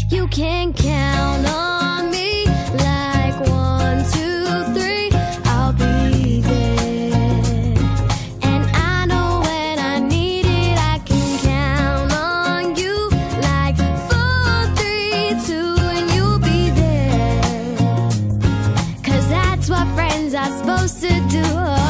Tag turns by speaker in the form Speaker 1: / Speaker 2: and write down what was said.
Speaker 1: You can count on me like 1, 2, 3. I'll be there. And I know when I need it, I can count on you like 4, 3, 2, and you'll be there. 'Cause that's what friends are supposed to do.